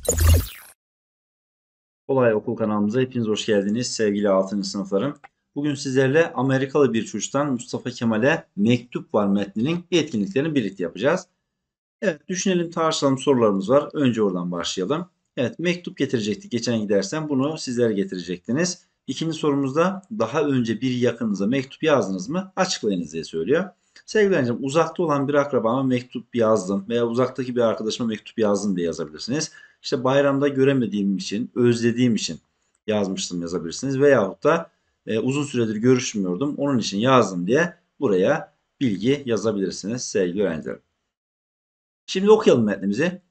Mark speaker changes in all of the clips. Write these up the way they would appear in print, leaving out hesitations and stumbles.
Speaker 1: Kolay Okul kanalımıza hepiniz hoş geldiniz sevgili 6. sınıflarım. Bugün sizlerle Amerikalı bir çocuktan Mustafa Kemal'e mektup var metninin etkinliklerini birlikte yapacağız. Evet, düşünelim, tartışalım, sorularımız var. Önce oradan başlayalım. Evet, mektup getirecektik geçen gidersen, bunu sizler getirecektiniz. İkinci sorumuzda daha önce bir yakınınıza mektup yazdınız mı? Açıklayınız diye söylüyor. Sevgili öğrencim, uzakta olan bir akrabama mektup yazdım veya uzaktaki bir arkadaşıma mektup yazdım diye yazabilirsiniz. İşte bayramda göremediğim için, özlediğim için yazmıştım yazabilirsiniz. Veyahut da uzun süredir görüşmüyordum, onun için yazdım diye buraya bilgi yazabilirsiniz sevgili öğrencilerim. Şimdi okuyalım metnimizi.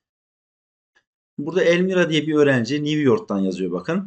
Speaker 1: Burada Elmira diye bir öğrenci New York'tan yazıyor bakın.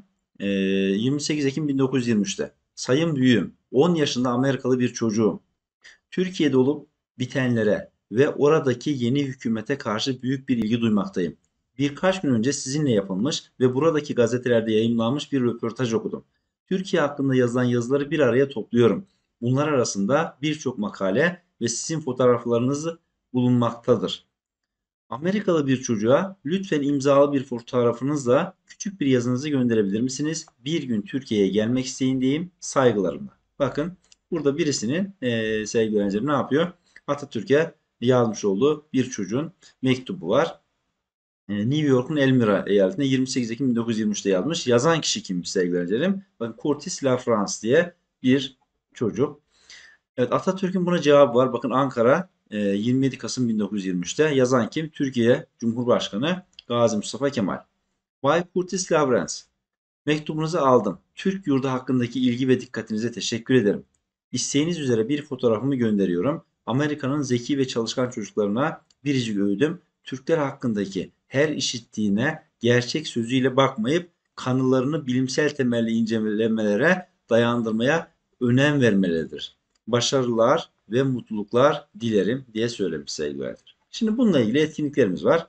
Speaker 1: 28 Ekim 1923'te. Sayın büyüğüm, 10 yaşında Amerikalı bir çocuğum. Türkiye'de olup bitenlere ve oradaki yeni hükümete karşı büyük bir ilgi duymaktayım. Birkaç gün önce sizinle yapılmış ve buradaki gazetelerde yayınlanmış bir röportaj okudum. Türkiye hakkında yazılan yazıları bir araya topluyorum. Bunlar arasında birçok makale ve sizin fotoğraflarınız bulunmaktadır. Amerikalı bir çocuğa lütfen imzalı bir fotoğrafınızla küçük bir yazınızı gönderebilir misiniz? Bir gün Türkiye'ye gelmek isteğindeyim. Saygılarımla. Bakın, burada birisinin sevgili öğrenciler ne yapıyor? Atatürk'e yazmış olduğu bir çocuğun mektubu var. New York'un Elmira eyaletinde 28 Ekim 1923'te yazmış. Yazan kişi kimmiş sevgili öğrencilerim? Bakın, Curtis LaFrance diye bir çocuk. Evet, Atatürk'ün buna cevabı var. Bakın, Ankara 27 Kasım 1923'te. Yazan kim? Türkiye Cumhurbaşkanı Gazi Mustafa Kemal. Bay Curtis Lawrence, mektubunuzu aldım. Türk yurdu hakkındaki ilgi ve dikkatinize teşekkür ederim. İsteğiniz üzere bir fotoğrafımı gönderiyorum. Amerika'nın zeki ve çalışkan çocuklarına biricik öğüdüm. Türkler hakkındaki her işittiğine gerçek sözüyle bakmayıp kanılarını bilimsel temelli incelemelere dayandırmaya önem vermeleridir. Başarılar ve mutluluklar dilerim diye söylemiş sevgili öğrenciler. Şimdi bununla ilgili etkinliklerimiz var.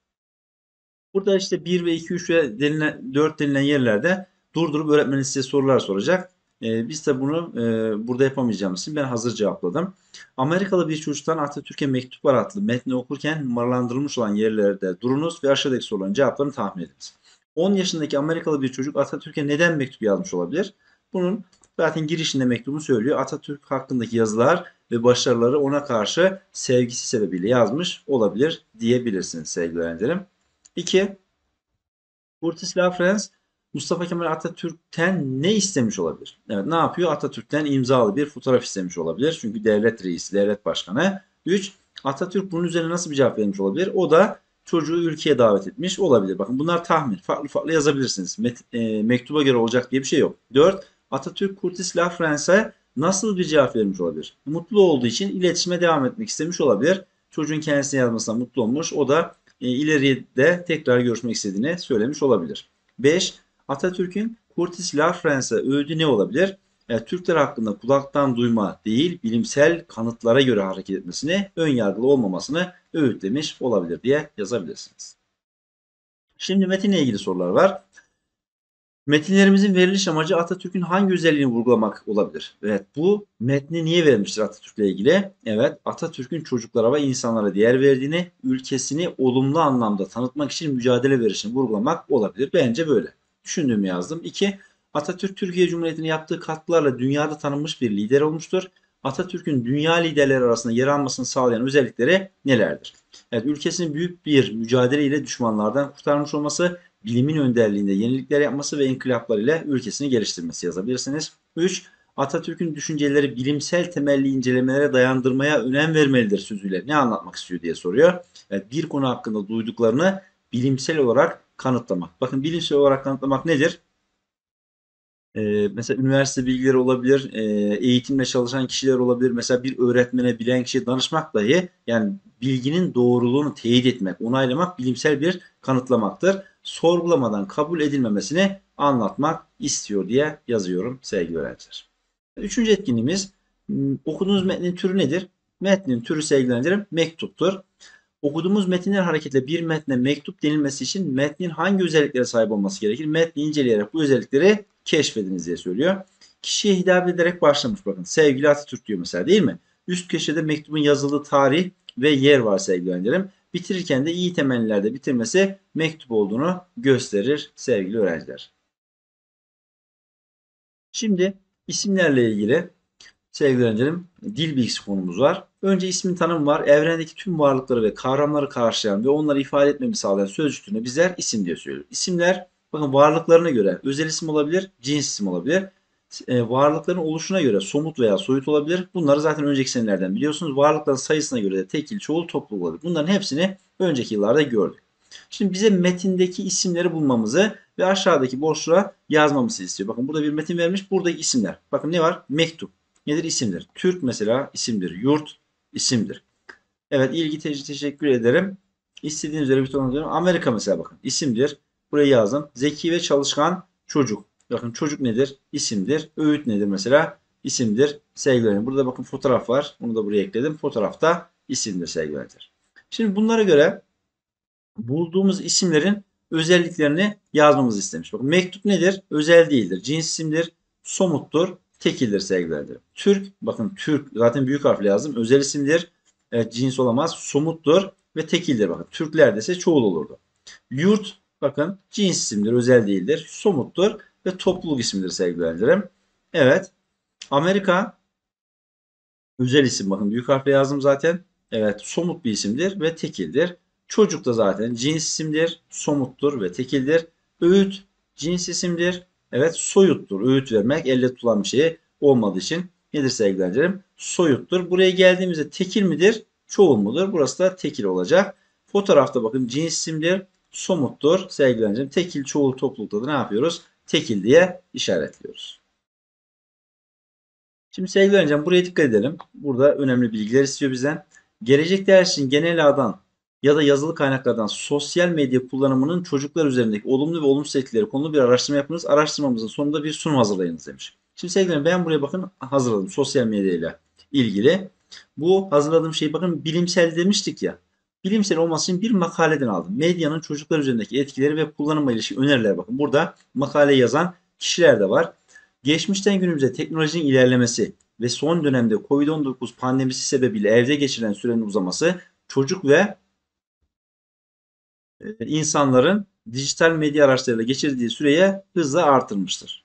Speaker 1: Burada işte 1 ve 2, 3 ve 4 denilen yerlerde durdurup öğretmenin size sorular soracak. Biz de bunu burada yapamayacağımız için ben hazır cevapladım. Amerikalı bir çocuktan Atatürk'e mektuplar adlı metni okurken numaralandırılmış olan yerlerde durunuz ve aşağıdaki soruların cevaplarını tahmin ediniz. 10 yaşındaki Amerikalı bir çocuk Atatürk'e neden mektup yazmış olabilir? Bunun zaten girişinde mektubu söylüyor. Atatürk hakkındaki yazılar ve başarıları ona karşı sevgisi sebebiyle yazmış olabilir diyebilirsiniz sevgili öğrencilerim. 2. Curtis Lafrance Mustafa Kemal Atatürk'ten ne istemiş olabilir? Evet, ne yapıyor? Atatürk'ten imzalı bir fotoğraf istemiş olabilir. Çünkü devlet reisi, devlet başkanı. 3. Atatürk bunun üzerine nasıl bir cevap vermiş olabilir? O da çocuğu ülkeye davet etmiş olabilir. Bakın, bunlar tahmin. Farklı farklı yazabilirsiniz. Mektuba göre olacak diye bir şey yok. 4. Atatürk Curtis Lafrance'e nasıl bir cevap vermiş olabilir? Mutlu olduğu için iletişime devam etmek istemiş olabilir. Çocuğun kendisine yazmasına mutlu olmuş. O da ileride tekrar görüşmek istediğini söylemiş olabilir. 5. Atatürk'ün Curtis Lafrance'a öğüdü ne olabilir? Türkler hakkında kulaktan duyma değil, bilimsel kanıtlara göre hareket etmesini, ön yargılı olmamasını öğütlemiş olabilir diye yazabilirsiniz. Şimdi metinle ilgili sorular var. Metinlerimizin veriliş amacı Atatürk'ün hangi özelliğini vurgulamak olabilir? Evet, bu metni niye vermiştir Atatürk'le ilgili? Evet, Atatürk'ün çocuklara ve insanlara değer verdiğini, ülkesini olumlu anlamda tanıtmak için mücadele verişini vurgulamak olabilir. Bence böyle. Düşündüğümü yazdım. 2. Atatürk Türkiye Cumhuriyeti'ne yaptığı katkılarla dünyada tanınmış bir lider olmuştur. Atatürk'ün dünya liderleri arasında yer almasını sağlayan özellikleri nelerdir? Evet, ülkesini büyük bir mücadeleyle düşmanlardan kurtarmış olması, bilimin önderliğinde yenilikler yapması ve inkılaplar ile ülkesini geliştirmesi yazabilirsiniz. 3. Atatürk'ün düşünceleri bilimsel temelli incelemelere dayandırmaya önem vermelidir sözüyle ne anlatmak istiyor diye soruyor. Yani bir konu hakkında duyduklarını bilimsel olarak kanıtlamak. Bakın, bilimsel olarak kanıtlamak nedir? Mesela üniversite bilgileri olabilir, eğitimle çalışan kişiler olabilir. Mesela bir öğretmene, bilen kişiye danışmak dahi, yani bilginin doğruluğunu teyit etmek, onaylamak bilimsel bir kanıtlamaktır. Sorgulamadan kabul edilmemesini anlatmak istiyor diye yazıyorum sevgili öğrenciler. Üçüncü etkinliğimiz, okuduğunuz metnin türü nedir? Metnin türü sevgili öğrencilerim mektuptur. Okuduğumuz metinler hareketle bir metne mektup denilmesi için metnin hangi özelliklere sahip olması gerekir? Metni inceleyerek bu özellikleri keşfediniz diye söylüyor. Kişiye hitap ederek başlamış, bakın. Sevgili Atatürk diyor mesela, değil mi? Üst köşede mektubun yazıldığı tarih ve yer var sevgili öğrencilerim. Bitirirken de iyi temellilerde bitirmesi mektup olduğunu gösterir sevgili öğrenciler. Şimdi isimlerle ilgili sevgili öğrencilerim dil bilgisi konumuz var. Önce ismin tanımı var. Evrendeki tüm varlıkları ve kavramları karşılayan ve onları ifade etmemi sağlayan sözcük türüne bizler isim diye söylüyoruz. İsimler bakın varlıklarına göre özel isim olabilir, cins isim olabilir. Varlıkların oluşuna göre somut veya soyut olabilir. Bunları zaten önceki senelerden biliyorsunuz. Varlıkların sayısına göre de tekil, çoğul, topluluk olabilir. Bunların hepsini önceki yıllarda gördük. Şimdi bize metindeki isimleri bulmamızı ve aşağıdaki boşluğa yazmamızı istiyor. Bakın burada bir metin vermiş. Buradaki isimler. Bakın ne var? Mektup. Nedir? İsimdir. Türk mesela isimdir. Yurt isimdir. Evet ilgi teşekkür ederim. İstediğiniz üzere bir ton Amerika mesela bakın isimdir. Buraya yazdım. Zeki ve çalışkan çocuk. Bakın çocuk nedir? İsimdir. Öğüt nedir mesela? İsimdir. Sevgilerim. Burada bakın fotoğraf var. Onu da buraya ekledim. Fotoğrafta isimdir sevgiler. Şimdi bunlara göre bulduğumuz isimlerin özelliklerini yazmamızı istemiş. Bakın mektup nedir? Özel değildir. Cins isimdir. Somuttur. Tekildir sevgilerdir. Türk, bakın Türk zaten büyük harfle yazdım. Özel isimdir. Evet, cins olamaz. Somuttur ve tekildir. Bakın Türklerde ise çoğul olurdu. Yurt, bakın cins isimdir. Özel değildir. Somuttur ve topluluk ismidir sevgilerim. Evet. Amerika özel isim. Bakın büyük harfle yazdım zaten. Evet somut bir isimdir ve tekildir. Çocuk da zaten cins isimdir, somuttur ve tekildir. Öğüt cins isimdir. Evet soyuttur. Öğüt vermek elle tutulan bir şey olmadığı için nedir sevgilerim? Soyuttur. Buraya geldiğimizde tekil midir? Çoğul mudur? Burası da tekil olacak. Fotoğrafta bakın cins isimdir, somuttur sevgilerim. Tekil, çoğul, toplulukta da ne yapıyoruz? Tekil diye işaretliyoruz. Şimdi sevgili öğrencim buraya dikkat edelim. Burada önemli bilgiler istiyor bizden. Gelecek ders için genel ağdan ya da yazılı kaynaklardan sosyal medya kullanımının çocuklar üzerindeki olumlu ve olumsuz etkileri konulu bir araştırma yapınız. Araştırmamızın sonunda bir sunum hazırlayınız demiş. Şimdi sevgili öğrencim ben buraya bakın hazırladım sosyal medya ile ilgili. Bu hazırladığım şey bakın bilimsel demiştik ya. Bilimsel olması için bir makaleden aldım. Medyanın çocuklar üzerindeki etkileri ve kullanıma ilişkin öneriler bakın. Burada makale yazan kişiler de var. Geçmişten günümüze teknolojinin ilerlemesi ve son dönemde Covid-19 pandemisi sebebiyle evde geçirilen sürenin uzaması çocuk ve insanların dijital medya araçlarıyla geçirdiği süreye hızla artırmıştır.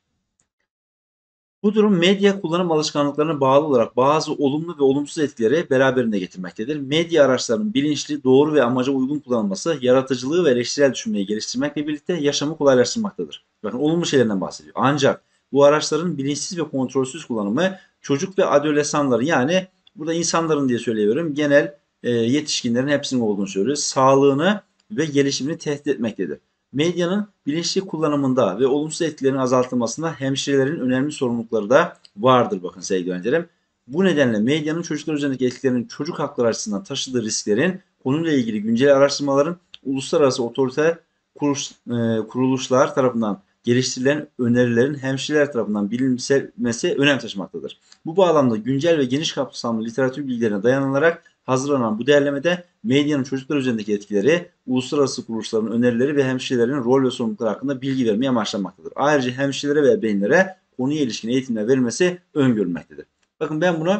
Speaker 1: Bu durum medya kullanım alışkanlıklarına bağlı olarak bazı olumlu ve olumsuz etkileri beraberinde getirmektedir. Medya araçlarının bilinçli, doğru ve amaca uygun kullanılması yaratıcılığı ve eleştirel düşünmeyi geliştirmekle birlikte yaşamı kolaylaştırmaktadır. Bakın olumlu şeylerden bahsediyor. Ancak bu araçların bilinçsiz ve kontrolsüz kullanımı çocuk ve adolesanların yani burada insanların diye söylüyorum genel yetişkinlerin hepsinin olduğunu söylüyor. Sağlığını ve gelişimini tehdit etmektedir. Medyanın bilinçli kullanımında ve olumsuz etkilerin azaltılmasında hemşirelerin önemli sorumlulukları da vardır bakın sevgili öğrencilerim. Bu nedenle medyanın çocuklar üzerindeki etkilerinin çocuk hakları açısından taşıdığı risklerin konuyla ilgili güncel araştırmaların uluslararası otorite kuruluşlar tarafından geliştirilen önerilerin hemşireler tarafından bilinmesi önem taşımaktadır. Bu bağlamda güncel ve geniş kapsamlı literatür bilgilerine dayanılarak hazırlanan bu değerlemede medyanın çocuklar üzerindeki etkileri, uluslararası kuruluşların önerileri ve hemşirelerin rol ve sorumlulukları hakkında bilgi vermeye amaçlanmaktadır. Ayrıca hemşirelere ve ebeveynlere konuya ilişkin eğitimler verilmesi öngörülmektedir. Bakın ben bunu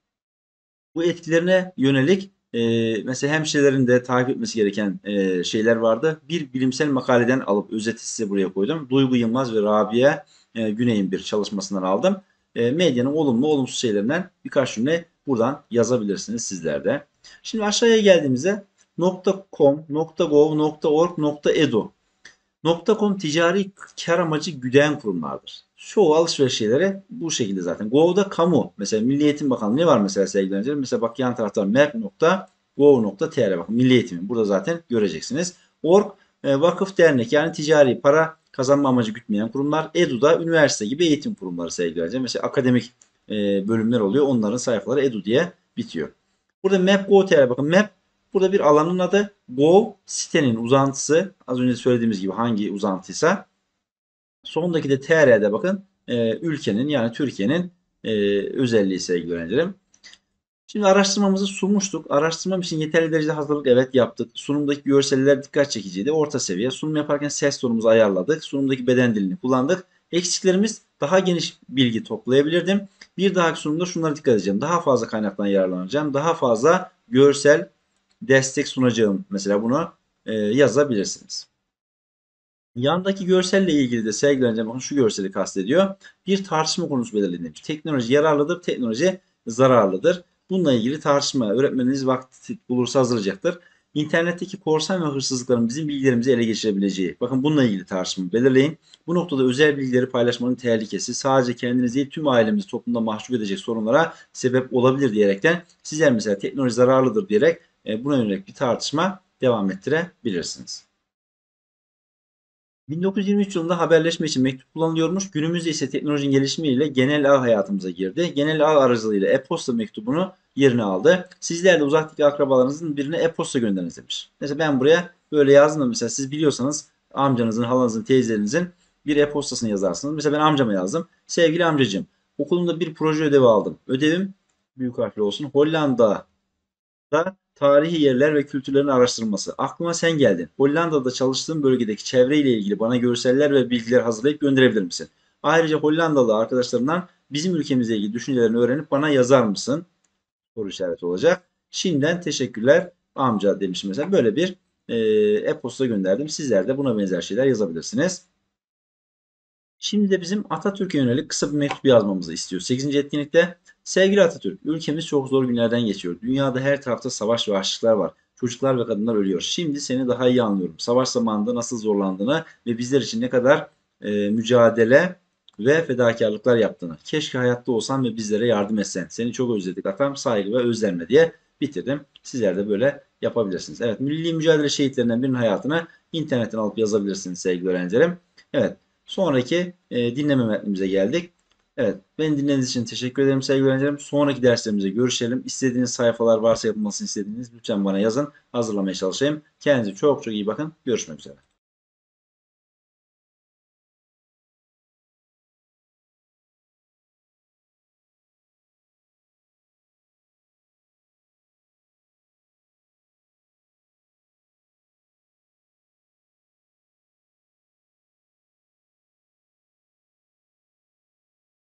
Speaker 1: bu etkilerine yönelik mesela hemşirelerin de takip etmesi gereken şeyler vardı. Bir bilimsel makaleden alıp özeti size buraya koydum. Duygu Yılmaz ve Rabia Güney'in bir çalışmasından aldım. Medyanın olumlu olumsuz şeylerinden birkaç cümle buradan yazabilirsiniz sizler de. Şimdi aşağıya geldiğimizde .com, .gov, .org, .edu. .com ticari kar amacı güden kurumlardır. Çoğu alışveriş şeyleri bu şekilde zaten. Gov'da kamu. Mesela Milli Eğitim Bakanlığı ne var mesela sevgili öğrencilerim? Mesela bak yan tarafta map.gov.tr bakın Milli Eğitim. Burada zaten göreceksiniz. Org vakıf dernek yani ticari para kazanma amacı gütmeyen kurumlar. Edu'da üniversite gibi eğitim kurumları sevgili öğrencilerim. Mesela akademik bölümler oluyor. Onların sayfaları Edu diye bitiyor. Burada map.gov.tr bakın map burada bir alanın adı. Gov sitenin uzantısı. Az önce söylediğimiz gibi hangi uzantıysa. Sondaki de TR'de bakın ülkenin yani Türkiye'nin özelliği sevgili öğrencilerim. Şimdi araştırmamızı sunmuştuk. Araştırmam için yeterli derecede hazırlık evet yaptık. Sunumdaki görseller dikkat çekiciydi. Orta seviye. Sunum yaparken ses tonumuzu ayarladık. Sunumdaki beden dilini kullandık. Eksiklerimiz daha geniş bilgi toplayabilirdim. Bir dahaki sunumda şunlara dikkat edeceğim. Daha fazla kaynaktan yararlanacağım. Daha fazla görsel destek sunacağım. Mesela bunu yazabilirsiniz. Yandaki görselle ilgili de sevgili öğrencim bakın şu görseli kastediyor. Bir tartışma konusu belirlenmiş. Teknoloji yararlıdır, teknoloji zararlıdır. Bununla ilgili tartışma öğretmeniniz vakti bulursa hazırlayacaktır. İnternetteki korsan ve hırsızlıkların bizim bilgilerimizi ele geçirebileceği. Bakın bununla ilgili tartışma belirleyin. Bu noktada özel bilgileri paylaşmanın tehlikesi sadece kendinizi değil tüm ailemizi toplumda mahcup edecek sorunlara sebep olabilir diyerekten sizler mesela teknoloji zararlıdır diyerek buna yönelik bir tartışma devam ettirebilirsiniz. 1923 yılında haberleşme için mektup kullanılıyormuş. Günümüzde ise teknolojinin gelişimiyle genel ağ hayatımıza girdi. Genel ağ aracılığıyla e-posta mektubunu yerine aldı. Sizler de uzaktaki akrabalarınızın birine e-posta gönderiniz demiş. Mesela ben buraya böyle yazdım da mesela siz biliyorsanız amcanızın, halanızın, teyzenizin bir e-postasını yazarsınız. Mesela ben amcama yazdım. Sevgili amcacığım, okulumda bir proje ödevi aldım. Ödevim büyük harfli olsun. Hollanda'da tarihi yerler ve kültürlerin araştırılması. Aklıma sen geldin. Hollanda'da çalıştığım bölgedeki çevreyle ilgili bana görseller ve bilgiler hazırlayıp gönderebilir misin? Ayrıca Hollandalı arkadaşlarımdan bizim ülkemizle ilgili düşüncelerini öğrenip bana yazar mısın? Soru işareti olacak. Şimdiden teşekkürler amca demişim mesela. Böyle bir e-posta gönderdim. Sizler de buna benzer şeyler yazabilirsiniz. Şimdi de bizim Atatürk'e yönelik kısa bir mektup yazmamızı istiyor. 8. etkinlikte sevgili Atatürk, ülkemiz çok zor günlerden geçiyor. Dünyada her tarafta savaş ve açlıklar var. Çocuklar ve kadınlar ölüyor. Şimdi seni daha iyi anlıyorum. Savaş zamanında nasıl zorlandığını ve bizler için ne kadar mücadele ve fedakarlıklar yaptığını. Keşke hayatta olsan ve bizlere yardım etsen. Seni çok özledik atam, saygı ve özlemle diye bitirdim. Sizler de böyle yapabilirsiniz. Evet, milli mücadele şehitlerinden birinin hayatını internetten alıp yazabilirsiniz sevgili öğrencilerim. Evet. Sonraki dinleme metnimize geldik. Evet, beni dinlediğiniz için teşekkür ederim sevgili öğrencilerim. Sonraki derslerimizde görüşelim. İstediğiniz sayfalar varsa yapılmasını istediğiniz lütfen bana yazın. Hazırlamaya çalışayım. Kendinize çok çok iyi bakın. Görüşmek üzere.